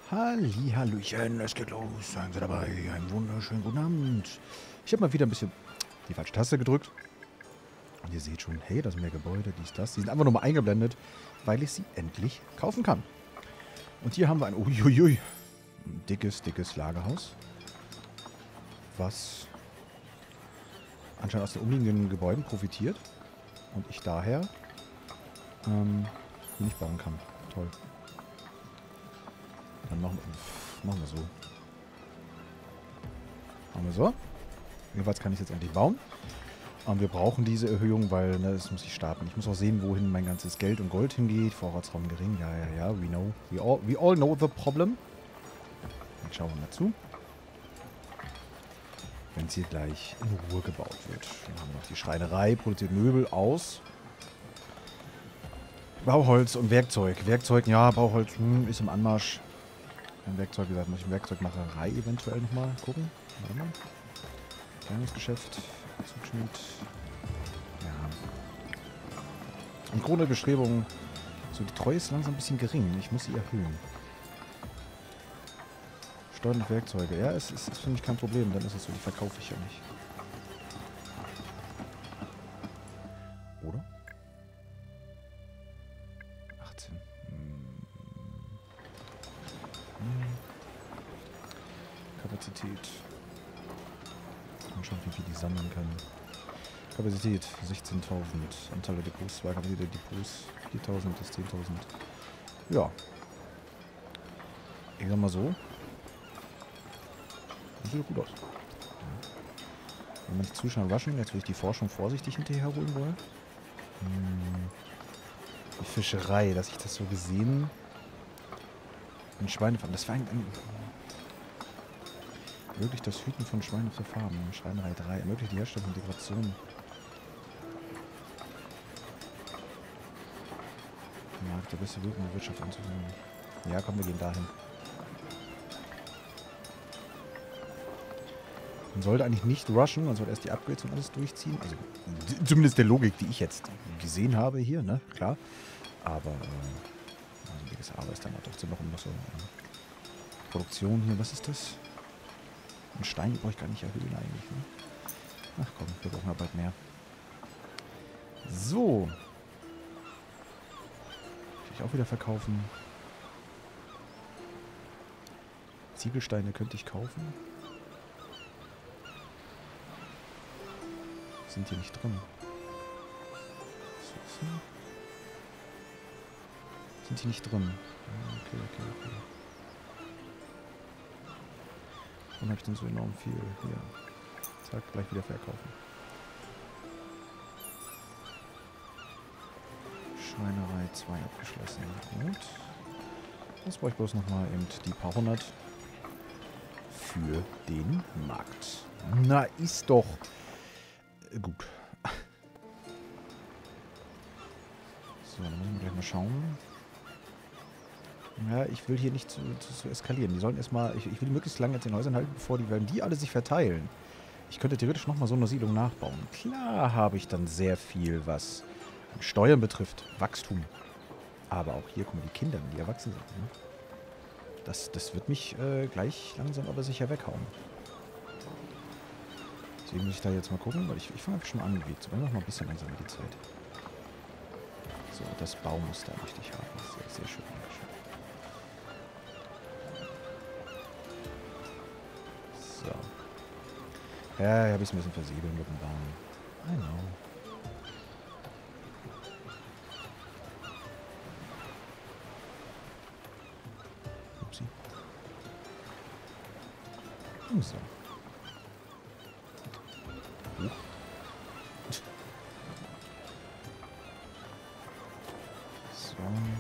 Hallöchen, es geht los. Seien Sie dabei. Einen wunderschönen guten Abend. Ich habe mal wieder ein bisschen die falsche Taste gedrückt. Und ihr seht schon, hey, das sind mehr Gebäude, dies, das. Die sind einfach nur mal eingeblendet, weil ich sie endlich kaufen kann. Und hier haben wir ein ein dickes Lagerhaus. Was anscheinend aus den umliegenden Gebäuden profitiert. Und ich daher hier nicht bauen kann. Toll. Dann machen wir so. Machen wir so. Jedenfalls kann ich jetzt endlich bauen. Und wir brauchen diese Erhöhung, weil das muss ich starten. Ich muss auch sehen, wohin mein ganzes Geld und Gold hingeht. Vorratsraum gering. Ja. We know. We all know the problem. Dann schauen wir mal zu. Wenn es hier gleich in Ruhe gebaut wird. Dann haben wir noch die Schreinerei, produziert Möbel aus Bauholz und Werkzeug. Werkzeug, ja, Bauholz ist im Anmarsch. Ein Werkzeug, wie gesagt, muss ich Werkzeugmacherei eventuell nochmal gucken. Warte mal. Kleidungsgeschäft, Zugschnitt. Ja. Im Grunde Bestrebungen. So, die Treue ist langsam ein bisschen gering. Ich muss sie erhöhen. Steuern und Werkzeuge. Ja, es ist für mich kein Problem. Dann ist es so, die verkaufe ich ja nicht. Oder? 18. Kapazität. Mal schauen, wie viel die sammeln können. Kapazität 16.000. Anteil der Depots, 2 Kapazität der Depots 4.000 bis 10.000. Ja. Ich sag mal so. Das sieht gut aus. Ja. Wenn man nicht zu schnell rushen, jetzt will ich die Forschung vorsichtig hinterherholen wollen. Die Fischerei, dass ich das so gesehen. Ein Schweinefarm. Das war wirklich das Hüten von Schweinen für Farben. Schreinerei 3. Ermöglicht die Herstellung von Dekorationen. Markt der beste Wirkung der Wirtschaft anzuwenden. Ja, komm, wir gehen dahin. Man sollte eigentlich nicht rushen, man sollte erst die Upgrades und alles durchziehen. Also zumindest der Logik, die ich jetzt gesehen habe hier, ne? Klar. Aber also wie gesagt, Aber ist dann auch trotzdem noch so Produktion hier. Was ist das? Ein Stein brauche ich gar nicht erhöhen eigentlich. Ne? Ach komm, wir brauchen ja bald mehr. So. Kann ich auch wieder verkaufen. Ziegelsteine könnte ich kaufen. Sind hier nicht drin. So. Sind hier nicht drin. Okay. Warum habe ich denn so enorm viel? Hier. Zack, gleich wieder verkaufen. Schreinerei 2 abgeschlossen. Gut. Jetzt brauche ich bloß nochmal eben die paar hundert für den Markt. Na, ist doch gut. So, dann müssen wir gleich mal schauen. Ja, ich will hier nicht zu eskalieren. Die sollen erstmal. Ich will die möglichst lange jetzt in den Häusern halten, bevor die alle sich verteilen. Ich könnte theoretisch nochmal so eine Siedlung nachbauen. Klar habe ich dann sehr viel, was Steuern betrifft. Wachstum. Aber auch hier, guck mal, die Kinder, die erwachsen sind. Ne? Das wird mich gleich langsam aber sicher weghauen. Deswegen muss ich da jetzt mal gucken, weil ich fange schon an, jetzt noch mal ein bisschen langsam die Zeit. So, das Baumuster möchte ich haben. Sehr, sehr schön. So. Ja, habe ich es ein bisschen versiebeln mit dem Baum. I know. Upsi. So. So.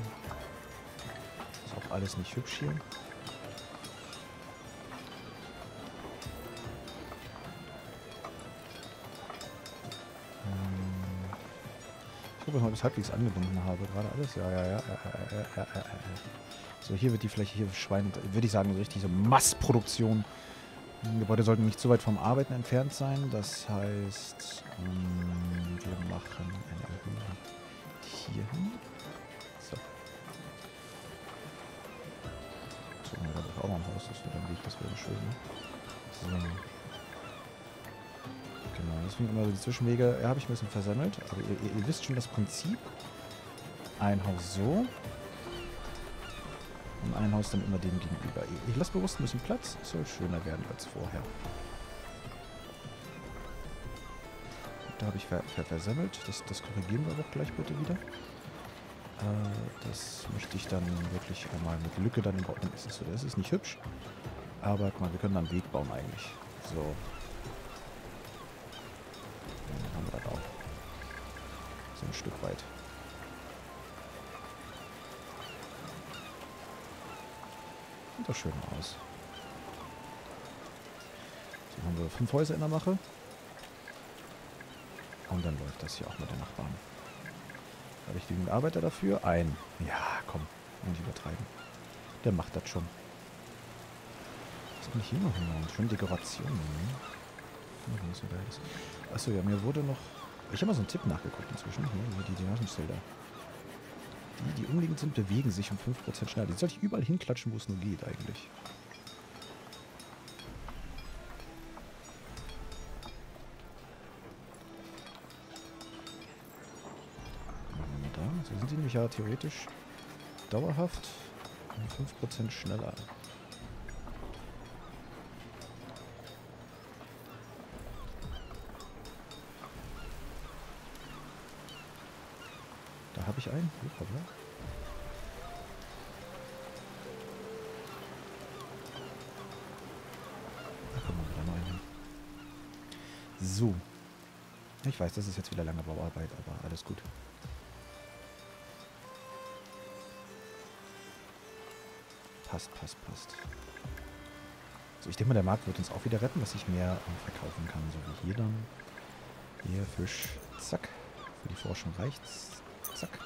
Ist auch alles nicht hübsch hier. Ich gucke mal, ob ich es halbwegs angebunden habe. Gerade alles. Ja. So, hier wird die Fläche, hier Schweine, würde ich sagen, so richtig so Massproduktion. Die Gebäude sollten nicht zu weit vom Arbeiten entfernt sein. Das heißt, wir machen eine Erhöhung hier hin. So. So, da habe ich auch noch ein Haus. Das wäre dann Weg, das wäre schön, ne? So. Genau, deswegen immer so die Zwischenwege. Ja, habe ich ein bisschen versammelt. Aber ihr wisst schon das Prinzip. Ein Haus so. Und ein Haus dann immer dem gegenüber. Ich lasse bewusst ein bisschen Platz. Es soll schöner werden als vorher. Da habe ich versammelt. Das korrigieren wir aber auch gleich bitte wieder. Das möchte ich dann wirklich einmal mit Lücke dann bauen. Dann ist es so. Das ist nicht hübsch. Aber guck mal, wir können dann einen Weg bauen eigentlich. So. Dann haben wir das auch. So ein Stück weit. Sieht doch schön aus. So haben wir 5 Häuser in der Mache. Und dann läuft das hier auch mit den Nachbarn. Habe ich genügend Arbeiter dafür? Ein. Ja, komm. Nicht übertreiben. Der macht das schon. Was kann ich hier noch hinhauen? Schöne Dekoration. Achso, ja, mir wurde noch... Ich habe mal so einen Tipp nachgeguckt inzwischen. Hier, die Nasenschilder. Die umliegend sind, bewegen sich um 5% schneller. Die sollte ich überall hinklatschen, wo es nur geht eigentlich. So sind sie nämlich ja theoretisch dauerhaft um 5% schneller. Da habe ich einen. Hoppla. Da kommen wir wieder mal hin. So. Ich weiß, das ist jetzt wieder lange Bauarbeit, aber alles gut. Passt. So, ich denke mal, der Markt wird uns auch wieder retten, dass ich mehr verkaufen kann. So wie hier dann. Hier, Fisch. Zack. Für die Forschung reicht's. Zack.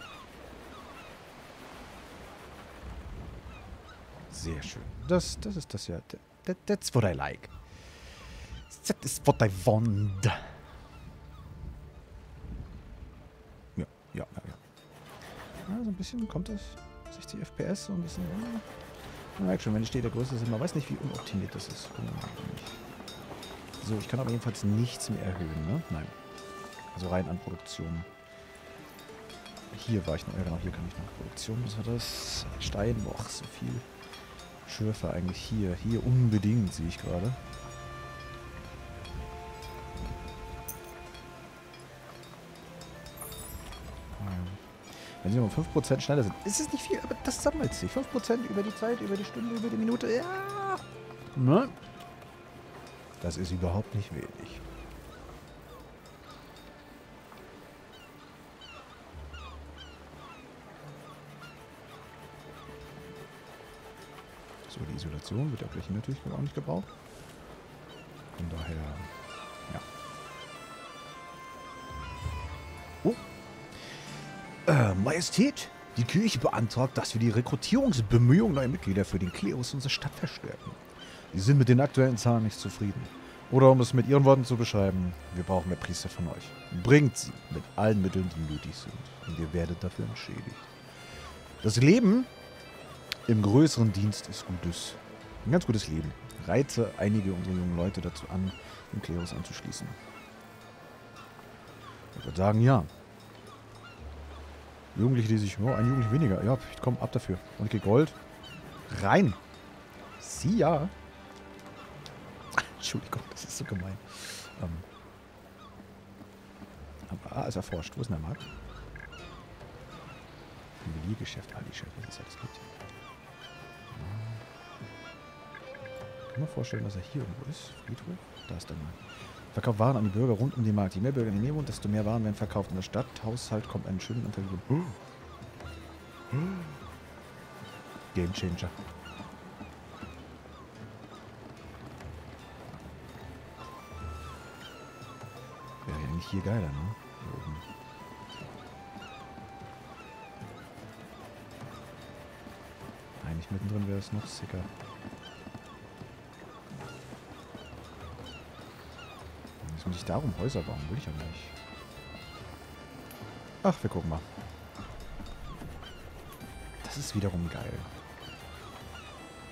Sehr schön. Das ist das ja. That's what I like. That is what I want. Ja. So ein bisschen kommt das. 60 FPS, so ein bisschen. Man merkt schon, wenn die Städte größer sind, man weiß nicht, wie unoptimiert das ist. So, ich kann aber jedenfalls nichts mehr erhöhen, ne? Nein. Also rein an Produktion. Hier war ich noch, ja genau, hier kann ich noch Produktion. Was war das? Stein, boah, so viel. Schürfe eigentlich hier. Hier unbedingt, sehe ich gerade. Wenn sie um 5% schneller sind, ist es nicht viel, aber das sammelt sich. 5% über die Zeit, über die Stunde, über die Minute. Ja. Ne? Das ist überhaupt nicht wenig. So, die Isolation wird ja gleich natürlich auch nicht gebraucht. Von daher, ja. Oh. Majestät, die Kirche beantragt, dass wir die Rekrutierungsbemühungen neuer Mitglieder für den Klerus unserer Stadt verstärken. Sie sind mit den aktuellen Zahlen nicht zufrieden. Oder um es mit Ihren Worten zu beschreiben, wir brauchen mehr Priester von euch. Bringt sie mit allen Mitteln, die nötig sind. Und ihr werdet dafür entschädigt. Das Leben im größeren Dienst ist gutes. Ein ganz gutes Leben. Reize einige unserer jungen Leute dazu an, den Klerus anzuschließen. Ich würde sagen, ja. Jugendliche, die sich... Oh, ein Jugendlich weniger. Ja, ich komme ab dafür. Und ich krieg Gold. Rein. Sie ja. Entschuldigung, das ist so gemein. Aber ist erforscht. Wo ist denn der Markt? Juweliergeschäft, Ali-Chef, was es alles gibt. Ich kann mir vorstellen, dass er hier irgendwo ist. Friedhof? Da ist der Markt. Verkauft Waren an die Bürger rund um den Markt. Je mehr Bürger in der Nähe wohnen, desto mehr Waren werden verkauft. In der Stadt, Haushalt kommt einen schönen Anteil. Game Changer. Wäre ja eigentlich hier geiler, ne? Hier oben. Eigentlich mittendrin wäre es noch sicker. Jetzt muss ich darum Häuser bauen, will ich ja nicht. Ach, wir gucken mal. Das ist wiederum geil.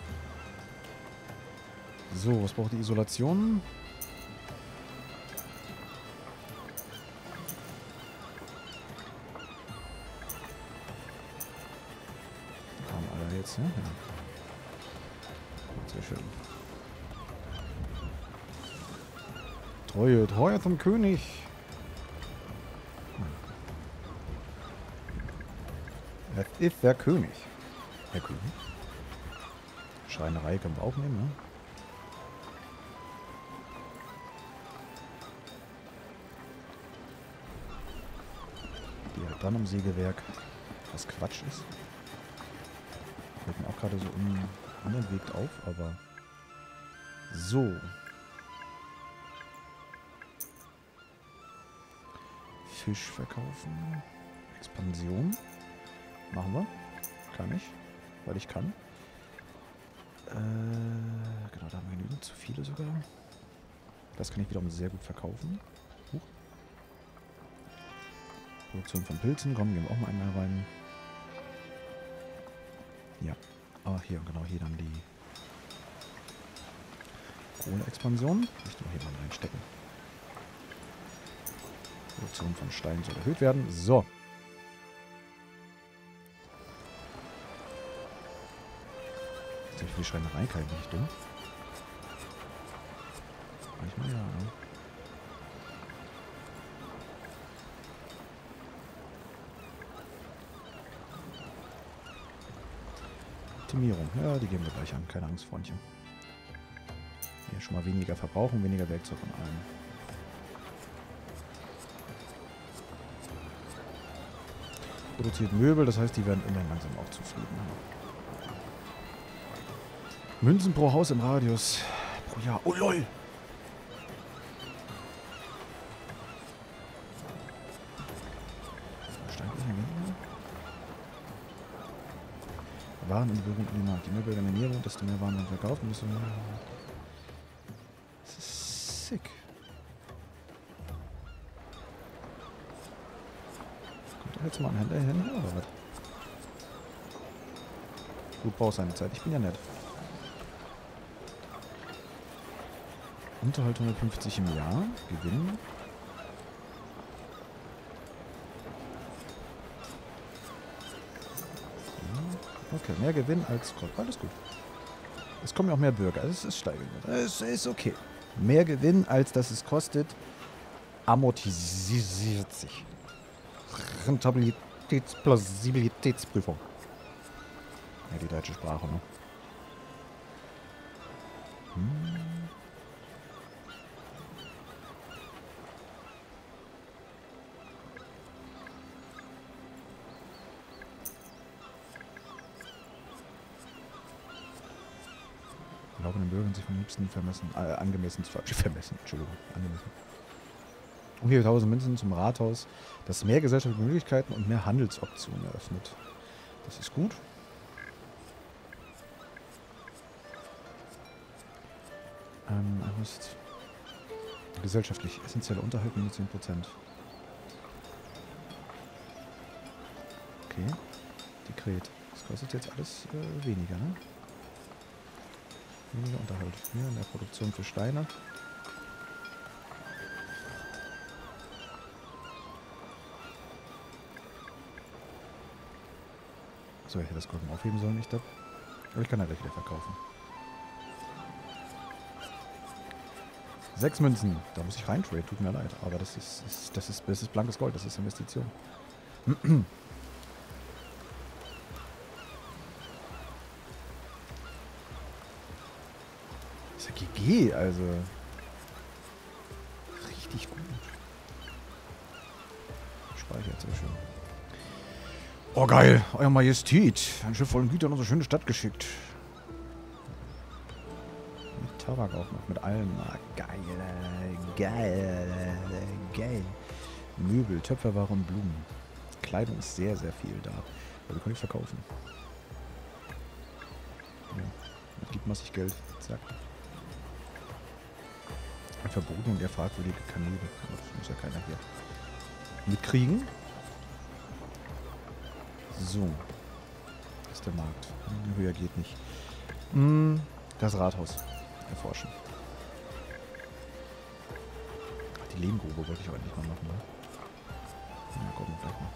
So, was braucht die Isolation? Die kamen alle jetzt, ne? Ja. Sehr schön. Treue zum König. Das ist der König. Der König. Schreinerei können wir auch nehmen, ne? Die halt dann am Sägewerk. Was Quatsch ist. Fällt mir auch gerade so unentwegt auf, aber so. Fisch verkaufen. Expansion. Machen wir. Kann ich. Weil ich kann. Genau, da haben wir genügend. Zu viele sogar. Das kann ich wiederum sehr gut verkaufen. Huch. Produktion von Pilzen. Komm, gehen wir auch mal einmal rein. Ja. Ah, hier, genau, hier dann die Kohle-Expansion. Ich noch hier mal reinstecken. Produktion von Stein soll erhöht werden. So. Ist nicht für die Schreinerei kein nicht dumm. Manchmal ja, ne? Optimierung. Ja, die geben wir gleich an. Keine Angst, Freundchen. Hier schon mal weniger verbrauchen, weniger Werkzeug von allem. Produziert Möbel, das heißt, die werden immer langsam auch zufrieden. Münzen pro Haus im Radius pro Jahr. Oh lol! Waren in die berühmten Markt. Je mehr Bürger in der Nähe wohnt, desto mehr Waren man verkauft. Das ist sick. Kommt doch jetzt mal ein Händler hin, oder was? Gut, braucht seine Zeit. Ich bin ja nett. Unterhalt 150 im Jahr. Gewinn. Okay, mehr Gewinn als Gott. Alles gut. Es kommen ja auch mehr Bürger. Es ist steigend. Es ist okay. Mehr Gewinn, als das es kostet, amortisiert sich. Rentabilitätsplausibilitätsprüfung. Ja, die deutsche Sprache, ne? Erlauben den Bürgern sich vom liebsten angemessen zu vermessen. Entschuldigung, angemessen. Okay, 1000 Münzen zum Rathaus, das mehr gesellschaftliche Möglichkeiten und mehr Handelsoptionen eröffnet. Das ist gut. Gesellschaftlich essentielle Unterhalt minus 10%. Okay. Dekret. Das kostet jetzt alles weniger, ne? Weniger Unterhalt. Hier in der Produktion für Steine. So, ich hätte das Golden aufheben sollen, nicht das. Aber ich kann ja gleich wieder verkaufen. 6 Münzen. Da muss ich reintraden, tut mir leid. Aber das ist blankes Gold, das ist Investition. Das ist ja GG, also. Richtig gut. Speichert, sehr schön. Oh geil, Euer Majestät. Ein Schiff voll Güter in unsere schöne Stadt geschickt. Mit Tabak auch noch, mit allem. Ah, geil. Möbel, Töpferware und Blumen. Kleidung ist sehr, sehr viel da. Aber wir können nicht verkaufen. Ja, das gibt massig Geld. Zack. Ein Verboten und eher fragwürdige Kanäle. Das muss ja keiner hier mitkriegen. So. Das ist der Markt. Höher geht nicht. Das Rathaus. erforschen. Ach, die Lehmgrube wollte ich auch endlich mal machen, ne? Na, gucken wir gleich mal.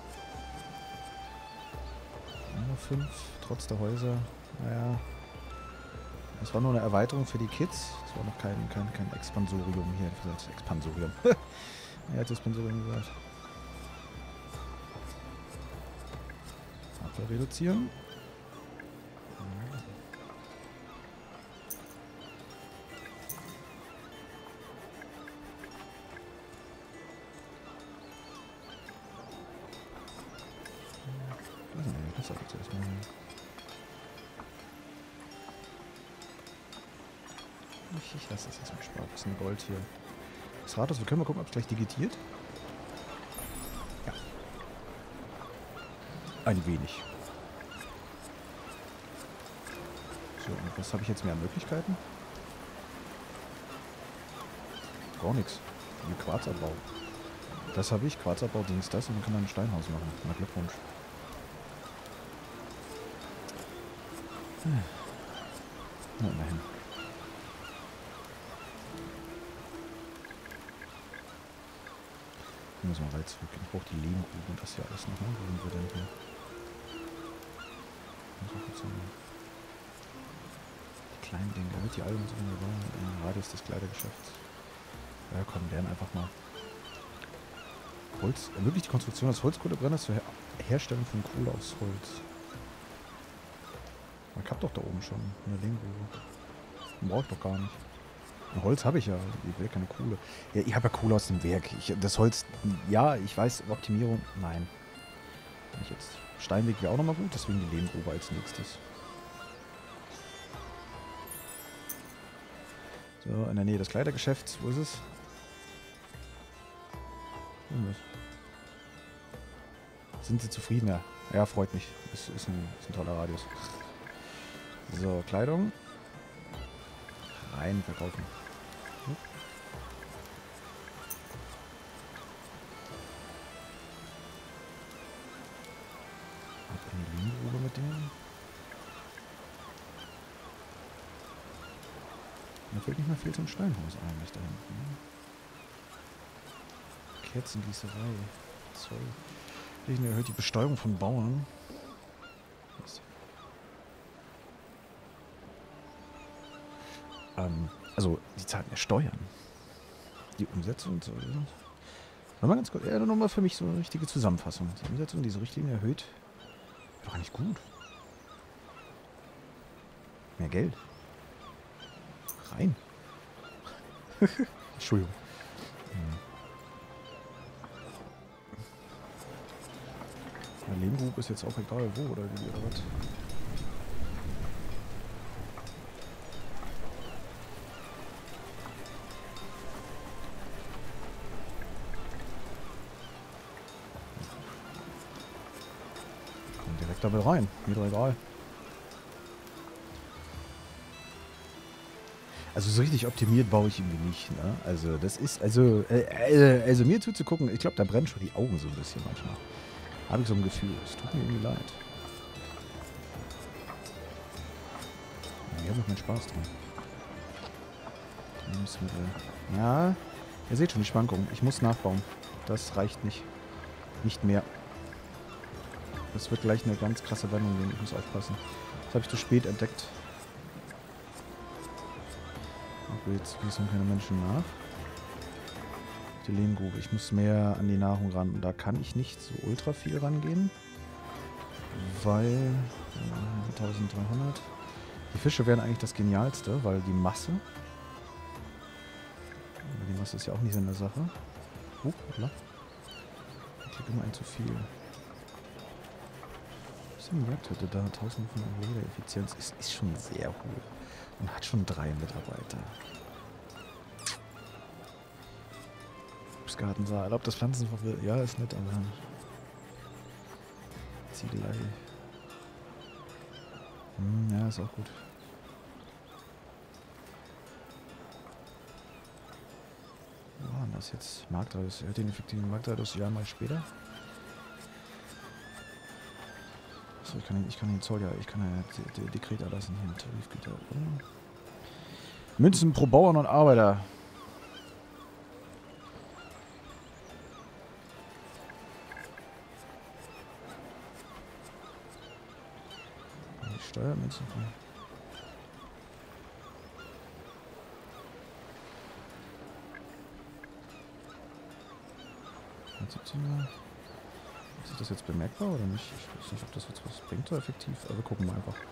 Nur 5, trotz der Häuser. Naja. Das war nur eine Erweiterung für die Kids. Das war noch kein Expansorium hier. Das Expansorium. Er hat Expansorium gesagt. Abwehr reduzieren. Das soll ich zuerst machen. Ich lasse das jetzt mal sparen. Das ist ein Gold hier. Das Rathaus, wir können mal gucken, ob es gleich digitiert. Ja. Ein wenig. So, und was habe ich jetzt mehr an Möglichkeiten? Gar nichts. Wie Quarzabbau. Das habe ich, Quarzabbau, Dings, das, und dann kann man ein Steinhaus machen. Na, Glückwunsch. Na, immerhin. Ich muss mal weit zurück. Ich brauche die Lehmgrube und das hier alles noch. Wo sind wir denn hier? Die kleinen Dinge, damit die alle so im Radius des Kleidergeschäfts. Ja komm, lernen einfach mal. Holz, ermöglicht die Konstruktion des Holzkohlebrenners zur Herstellung von Kohle aus Holz. Man kann doch da oben schon eine Lehmgrube. Man braucht doch gar nicht. Und Holz habe ich ja. Ich will keine Kohle. Ja, ich habe ja Kohle aus dem Werk. Das Holz, ja, ich weiß, Optimierung, nein. Nicht jetzt. Steinweg wäre auch nochmal gut, deswegen die Lehmgrube als nächstes. So, in der Nähe des Kleidergeschäfts. Wo ist es? Sind Sie zufrieden? Ja, ja, freut mich. Ist ein toller Radius. So, Kleidung. Rein, verkaufen. Ab in die Lehmgrube mit denen. Mir fällt nicht mehr viel zum Steinhaus eigentlich da hinten. Kerzengießerei. Zoll. Rechnen erhöht die Besteuerung von Bauern. Also, die zahlen ja Steuern. Die Umsetzung und so. Nochmal ganz kurz, nochmal für mich so eine richtige Zusammenfassung. Die Umsetzung dieser Richtlinie erhöht. War doch nicht gut. Mehr Geld. Rein. Entschuldigung. Ja, Lehmgrube ist jetzt auch egal wo oder wie oder was. Komm direkt damit rein. Mir doch egal. Also so richtig optimiert baue ich irgendwie nicht, ne? Also das ist, also mir zuzugucken, ich glaube, da brennen schon die Augen so ein bisschen manchmal. Habe ich so ein Gefühl. Es tut mir irgendwie leid. Ich habe noch meinen Spaß dran. Ja, ihr seht schon die Schwankungen. Ich muss nachbauen. Das reicht nicht. Nicht mehr. Das wird gleich eine ganz krasse Wendung nehmen. Ich muss aufpassen. Das habe ich zu spät entdeckt. Okay, jetzt wissen keine Menschen nach. Die Lehmgrube. Ich muss mehr an die Nahrung ran. Und da kann ich nicht so ultra viel rangehen. Weil 1300. Die Fische wären eigentlich das Genialste, weil die Masse. Die Masse ist ja auch nicht so eine Sache. Hoppla. Ich klicke immer ein zu viel. Was ist denn die Jagdhütte da? 1500 Effizienz ist schon sehr hoch. Und hat schon 3 Mitarbeiter. Gartensaal. Ob das Pflanzen ja, ist nett, aber Ziegelei. Ja, ist auch gut. Wo war das jetzt? Marktradius. Er hat den effektiven Marktradius ja mal später. Achso, ich kann den Zoll ja, ich kann ja Dekret erlassen hier im Tarifgüter. Münzen pro Bauern und Arbeiter. Die Steuermünzen. 17er. Ist das jetzt bemerkbar oder nicht? Ich weiß nicht, ob das jetzt was bringt so effektiv, aber wir gucken mal einfach.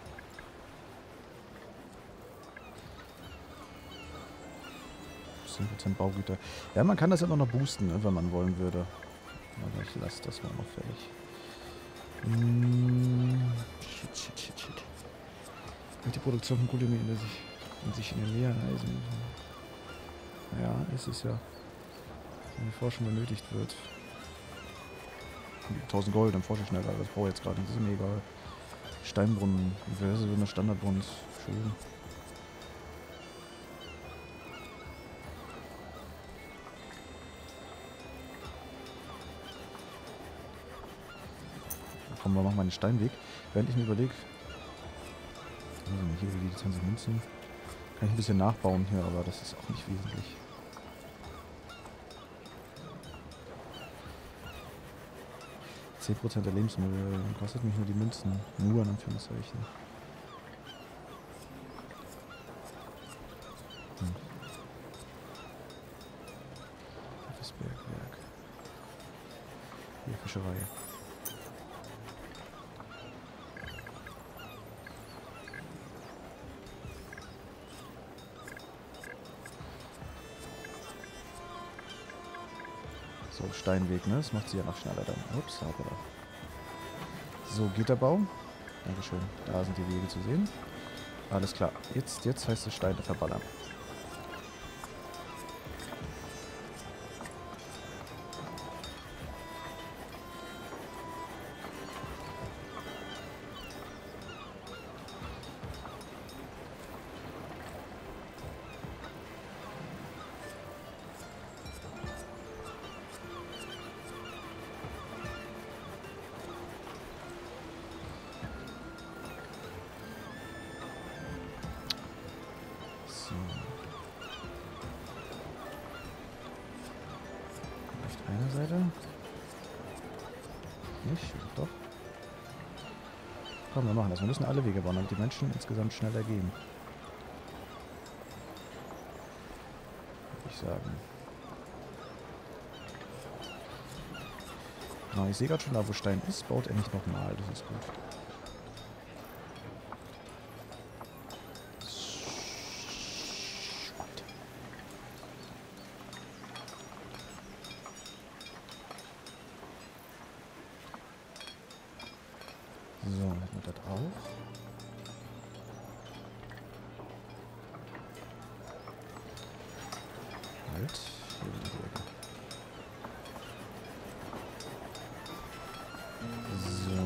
Baugüter. Ja, man kann das immer noch boosten, ne, wenn man wollen würde. Aber ich lasse das mal noch fertig. Shit. Die Produktion von Kohle in sich in den leeren Eisen. Ja, es ist ja, wenn die Forschung benötigt wird. 1000 Gold, dann forsche ich schneller. Das brauche ich jetzt gerade nicht. Das ist mir egal. Steinbrunnen. Diverse so eine Standardbrunnen. Schön. Komm, wir machen mal einen Steinweg. Während ich mir überlege, hier die 20 Münzen, kann ich ein bisschen nachbauen hier, aber das ist auch nicht wesentlich. %10 der Lebensmittel kostet mich nur die Münzen. Nur in Anführungszeichen. Das Bergwerk. Hier Fischerei. So, Steinweg, ne? Das macht sie ja noch schneller dann. Ups, aber doch. So, Gitterbau. Dankeschön. Da sind die Wege zu sehen. Alles klar. Jetzt heißt es Steine verballern. Eine Seite. Nicht? Doch. Komm, wir machen das. Wir müssen alle Wege bauen, damit die Menschen insgesamt schneller gehen. Würde ich sagen. Genau, ich sehe gerade schon, da wo Stein ist, baut er nicht nochmal. Das ist gut. So, hätten wir das auch. Halt, hier wieder die Ecke. So.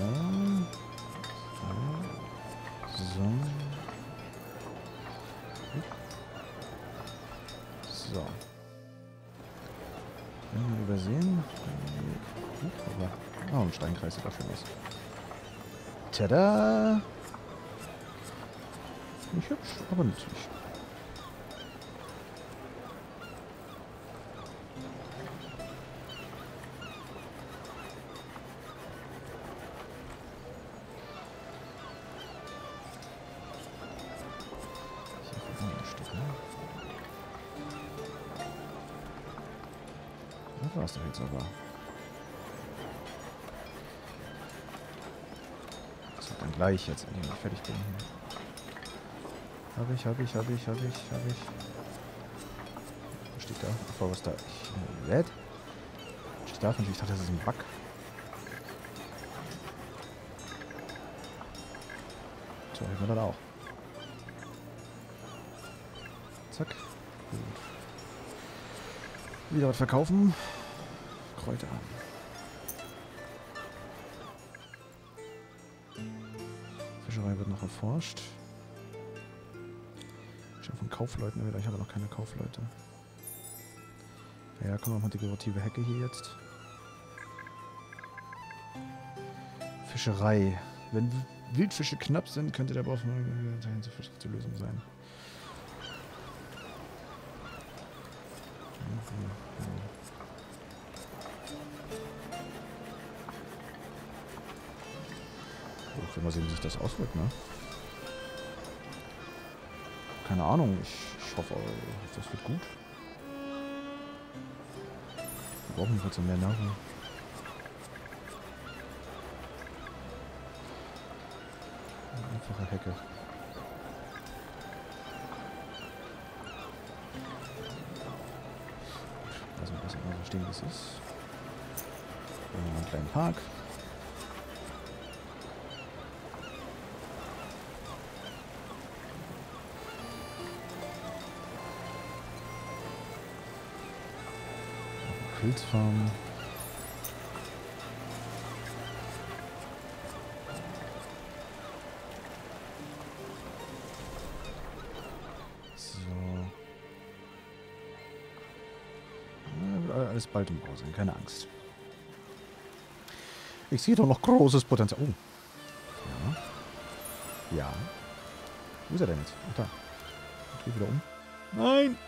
So. So. Können wir übersehen? Oh, ein Steinkreis sieht auch schön aus. Tada! Nicht hübsch, aber nützlich. Hier ein Stück, ne? Da war es doch jetzt aber. Dann gleich jetzt, indem ich fertig bin. Habe ich. Was steht da? Bevor was da? Was steht da? Ich dachte, das ist ein Bug. So, haben wir dann auch. Zack. Gut. Wieder was verkaufen. Kräuter. Fischerei wird noch erforscht. Schon von Kaufleuten wieder. Ich habe noch keine Kaufleute. Ja, kommen wir mal die dekorative Hecke hier jetzt. Fischerei. Wenn Wildfische knapp sind, könnte der Bau von zu Lösung sein. Wenn wir sehen, wie sich das auswirkt, ne? Keine Ahnung. Ich hoffe, das wird gut. Wir brauchen kurz mehr Nahrung. Einfache Hecke. Also das immer so stehen, wie es ist. Wir haben einen kleinen Park. Pilzfarm. So. Wird alles bald im Bau sein, keine Angst. Ich sehe doch noch großes Potenzial. Oh. Ja. Ja. Wo ist er denn jetzt? Ach, da. Ich gehe wieder um. Nein!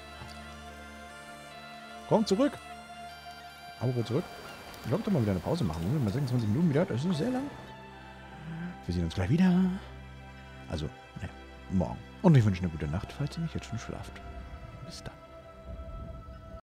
Komm zurück! Aber zurück. Ich glaube, da mal wieder eine Pause machen. Mal 26 Minuten wieder. Das ist sehr lang. Wir sehen uns gleich wieder. Also, ne, morgen. Und ich wünsche eine gute Nacht, falls ihr nicht jetzt schon schlaft. Bis dann.